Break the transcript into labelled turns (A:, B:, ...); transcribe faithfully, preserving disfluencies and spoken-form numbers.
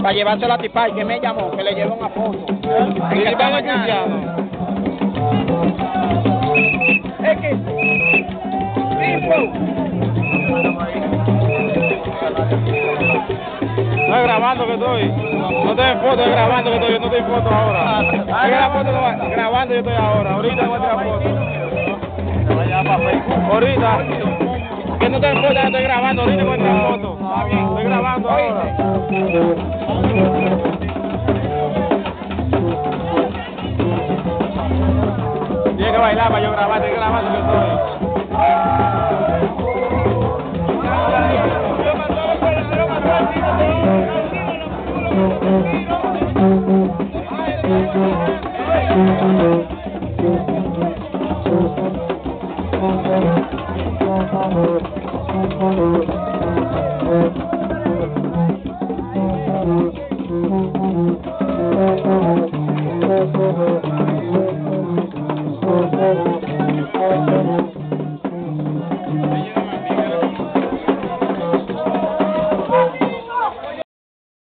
A: para llevárselo a Tipay, que me llamó, que le llevó una foto.
B: ¿Y qué están cristiano?
A: X.
B: No es grabando que estoy. No estoy en foto, es grabando que estoy. Yo no estoy en foto ahora. Es que la foto no va- grabando yo estoy ahora. Ahorita voy a tirar foto. Ahorita. Que no estoy en foto, ya estoy grabando. Ahorita voy a tirar foto. Estoy grabando ahora. Tiene que bailar para yo grabar, estoy grabando que estoy.